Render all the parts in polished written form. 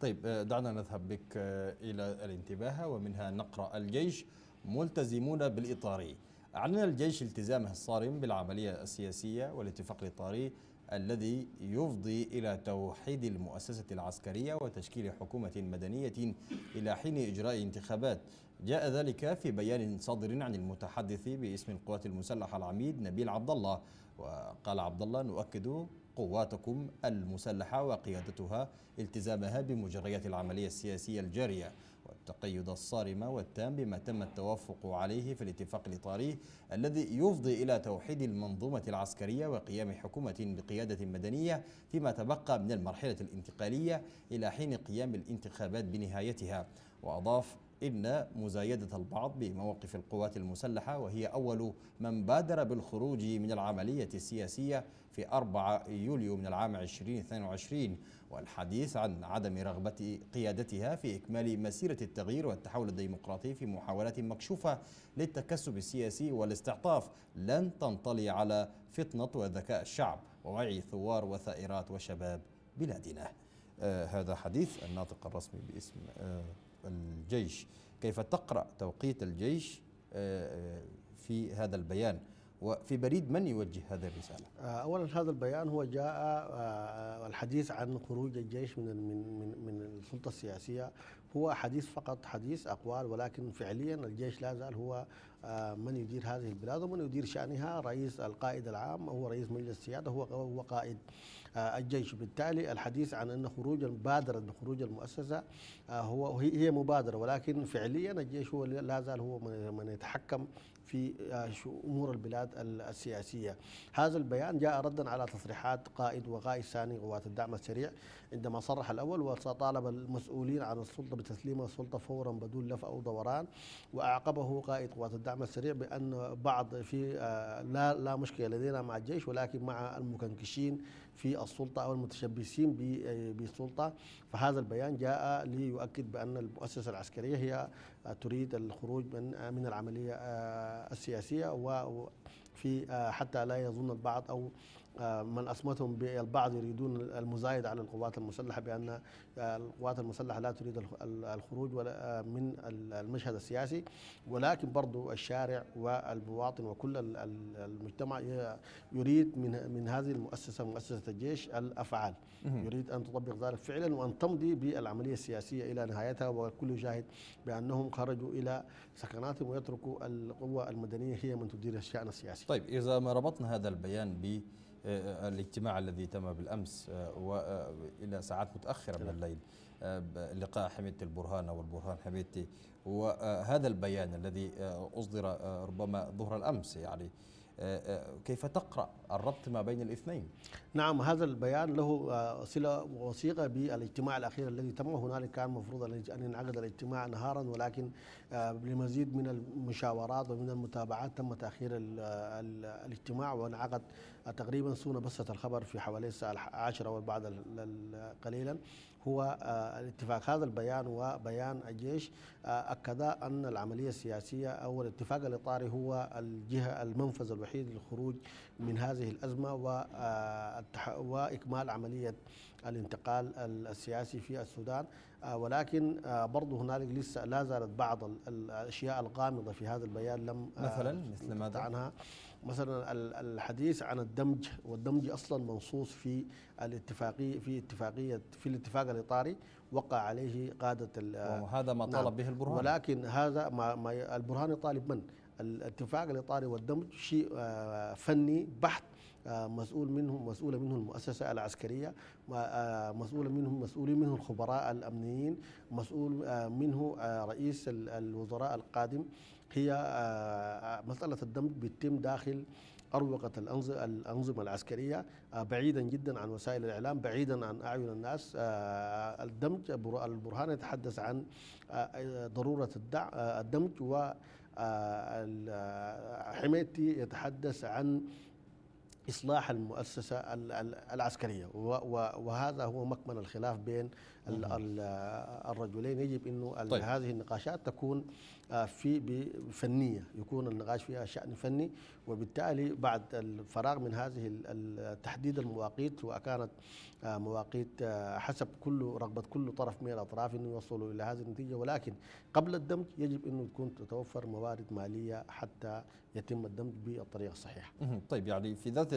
طيب دعنا نذهب بك إلى الانتباه، ومنها نقرأ: الجيش ملتزمون بالإطاري. أعلن الجيش التزامه الصارم بالعملية السياسية والاتفاق الإطاري الذي يفضي إلى توحيد المؤسسة العسكرية وتشكيل حكومة مدنية إلى حين إجراء انتخابات. جاء ذلك في بيان صادر عن المتحدث باسم القوات المسلحة العميد نبيل عبد الله. وقال عبد الله: نؤكد قواتكم المسلحة وقيادتها التزامها بمجريات العملية السياسية الجارية والتقيد الصارم والتام بما تم التوافق عليه في الاتفاق الإطاري الذي يفضي إلى توحيد المنظومة العسكرية وقيام حكومة بقيادة مدنية فيما تبقى من المرحلة الانتقالية إلى حين قيام الانتخابات بنهايتها. وأضاف: إن مزايدة البعض بمواقف القوات المسلحة، وهي أول من بادر بالخروج من العملية السياسية في 4 يوليو من العام 2022، والحديث عن عدم رغبة قيادتها في إكمال مسيرة التغيير والتحول الديمقراطي في محاولات مكشوفة للتكسب السياسي والاستعطاف لن تنطلي على فطنة وذكاء الشعب ووعي ثوار وثائرات وشباب بلادنا. هذا حديث الناطق الرسمي باسم الجيش. كيف تقرأ توقيت الجيش في هذا البيان، وفي بريد من يوجه هذه الرسالة؟ أولا هذا البيان هو جاء الحديث عن خروج الجيش من السلطة السياسية هو حديث فقط، حديث أقوال، ولكن فعليا الجيش لا زال هو من يدير هذه البلاد ومن يدير شأنها. رئيس القائد العام هو رئيس مجلس السيادة، هو قائد الجيش. بالتالي الحديث عن أن بادرة بخروج المؤسسة هي مبادرة، ولكن فعليا الجيش هو لا زال هو من يتحكم في أمور البلاد السياسية. هذا البيان جاء ردا على تصريحات قائد وقائد ثاني قوات الدعم السريع عندما صرح الأول وطالب المسؤولين عن السلطة بتسليم السلطة فورا بدون لف أو دوران، وأعقبه قائد قوات الدعم السريع بأن بعض في لا مشكلة لدينا مع الجيش، ولكن مع المكنكشين في السلطة أو المتشبثين بالسلطة. فهذا البيان جاء ليؤكد بأن المؤسسة العسكرية هي تريد الخروج من العملية السياسية، وفي حتى لا يظن البعض أو من أصمتهم بالبعض يريدون المزايد على القوات المسلحة بأن القوات المسلحة لا تريد الخروج من المشهد السياسي، ولكن برضو الشارع والمواطن وكل المجتمع يريد من هذه المؤسسة، مؤسسة الجيش، الأفعال. يريد أن تطبق ذلك فعلا وأن تمضي بالعملية السياسية إلى نهايتها، والكل يشاهد بأنهم خرجوا إلى سكناتهم ويتركوا القوة المدنية هي من تدير الشأن السياسي. طيب، إذا ما ربطنا هذا البيان بالاجتماع الذي تم بالأمس وإلى ساعات متأخرة من الليل، لقاء حميدة البرهان أو البرهان حميدتي، وهذا البيان الذي أصدر ربما ظهر الأمس، يعني كيف تقرأ الربط ما بين الاثنين؟ نعم، هذا البيان له صلة وثيقة بالاجتماع الأخير الذي تم. هنالك كان المفروض أن ينعقد الاجتماع نهارا، ولكن لمزيد من المشاورات ومن المتابعات تم تأخير الاجتماع، وانعقد تقريبا سون بسة الخبر في حوالي الساعة 10 والبعد قليلا. هو الاتفاق. هذا البيان وبيان الجيش أكدا أن العملية السياسية أو الاتفاق الإطاري هو الجهة المنفذ الوحيد للخروج من هذه الأزمة وإكمال عملية الانتقال السياسي في السودان. ولكن برضو هنالك لسه لا زالت بعض الأشياء الغامضة في هذا البيان لم مثل ماذا؟ عنها. مثلا الحديث عن الدمج، والدمج أصلا منصوص في الاتفاق الإطاري وقع عليه قادة وهذا ما طالب به البرهان. ولكن هذا ما البرهان يطالب من الاتفاق الإطاري والدمج شيء فني بحت، مسؤولة منه المؤسسة العسكرية، مسؤولين منه الخبراء الأمنيين، مسؤول منه رئيس الوزراء القادم. هي مسألة الدمج بيتم داخل أروقة الأنظمة العسكرية، بعيدا جدا عن وسائل الإعلام، بعيدا عن أعين الناس. الدمج، البرهان يتحدث عن ضرورة الدمج، وحميدتي يتحدث عن إصلاح المؤسسة العسكرية، وهذا هو مكمن الخلاف بين الرجلين يجب انه طيب. هذه النقاشات تكون في فنيه، يكون النقاش فيها شأن فني، وبالتالي بعد الفراغ من هذه تحديد المواقيت، وكانت مواقيت حسب رغبه كل طرف من الاطراف انه يوصلوا الى هذه النتيجه، ولكن قبل الدمج يجب انه تكون تتوفر موارد ماليه حتى يتم الدمج بالطريقه الصحيحه. طيب، يعني في ذات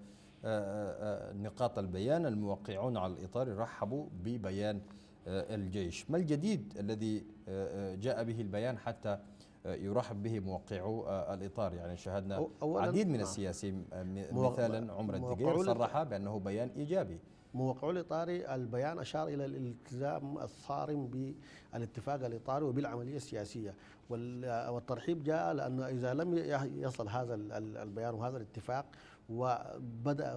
نقاط البيان، الموقعون على الإطار رحبوا ببيان الجيش. ما الجديد الذي جاء به البيان حتى يرحب به موقعو الإطار؟ يعني شاهدنا عديد من السياسيين، مثالا عمر الدقير صرح بأنه بيان إيجابي. موقعو الإطاري البيان أشار إلى الالتزام الصارم بالاتفاق الإطاري وبالعملية السياسية، والترحيب جاء لأنه إذا لم يصل هذا البيان وهذا الاتفاق، وبدأ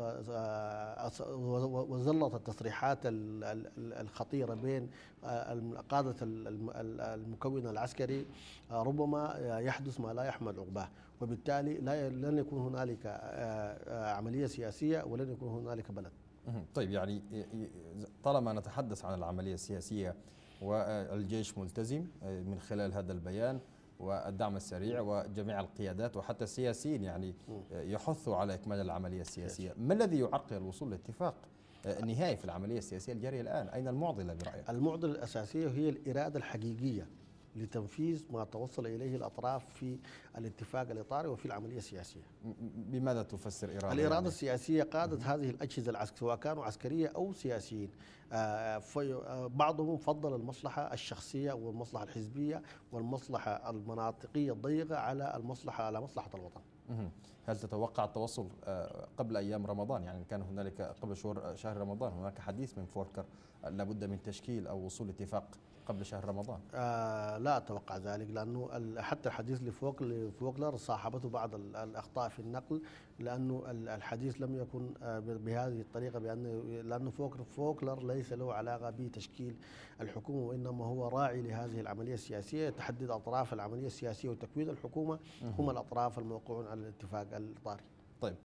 وظلت التصريحات الخطيرة بين قادة المكون العسكري، ربما يحدث ما لا يحمد عقباه، وبالتالي لن يكون هنالك عملية سياسية ولن يكون هنالك بلد. طيب، يعني طالما نتحدث عن العملية السياسية والجيش ملتزم من خلال هذا البيان والدعم السريع، وجميع القيادات وحتى السياسيين يعني يحثوا على إكمال العملية السياسية، ما الذي يعرقل الوصول لاتفاق نهائي في العملية السياسية الجارية الآن؟ أين المعضلة برأيك؟ المعضلة الأساسية هي الإرادة الحقيقية لتنفيذ ما توصل إليه الأطراف في الاتفاق الإطاري وفي العملية السياسية. بماذا تفسر إرادة؟ الإرادة السياسية قادة هذه الأجهزة العسكرية سواء كانوا عسكرية أو سياسيين، بعضهم فضل المصلحة الشخصية والمصلحة الحزبية والمصلحة المناطقية الضيقة على مصلحة الوطن. هل تتوقع التوصل قبل أيام رمضان؟ يعني كان هنالك قبل شهر رمضان هناك حديث من فولكر لابد من تشكيل أو وصول اتفاق قبل شهر رمضان. لا أتوقع ذلك، لأنه حتى الحديث لفوكلر صاحبته بعض الأخطاء في النقل، لأنه الحديث لم يكن بهذه الطريقة، لأنه فوكلر ليس له علاقة بتشكيل الحكومة، وإنما هو راعي لهذه العملية السياسية. تحدد أطراف العملية السياسية وتكوين الحكومة هم الأطراف الموقعون على الاتفاق الإطاري.